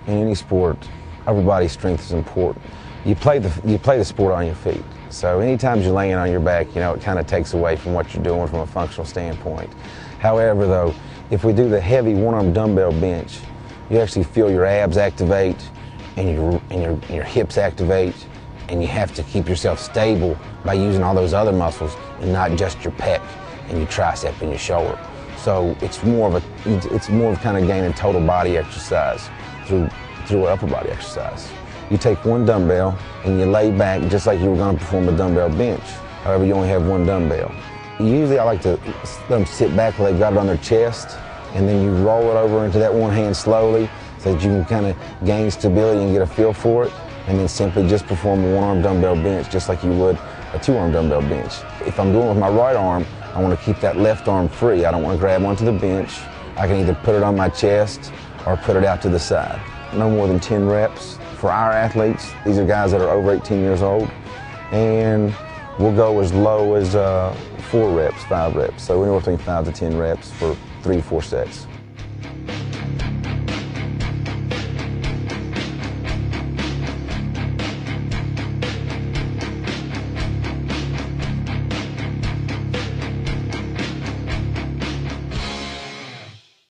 in any sport, upper body strength is important. You play the sport on your feet. So anytime you're laying on your back, it kind of takes away from what you're doing from a functional standpoint. However, though, if we do the heavy one-arm dumbbell bench, you actually feel your abs activate and your hips activate, and you have to keep yourself stable by using all those other muscles and not just your pec and your tricep and your shoulder. So it's more of kind of gaining total body exercise through upper body exercise. You take one dumbbell and you lay back just like you were going to perform a dumbbell bench. However, you only have one dumbbell. Usually I like to let them sit back where they've got it on their chest, and then you roll it over into that one hand slowly so that you can kind of gain stability and get a feel for it, and then simply just perform a one-arm dumbbell bench just like you would a two-arm dumbbell bench. If I'm doing it with my right arm, I want to keep that left arm free. I don't want to grab onto the bench. I can either put it on my chest or put it out to the side. No more than 10 reps. For our athletes, these are guys that are over 18 years old, and we'll go as low as 4 reps, 5 reps. So anywhere between 5 to 10 reps for 3 to 4 sets.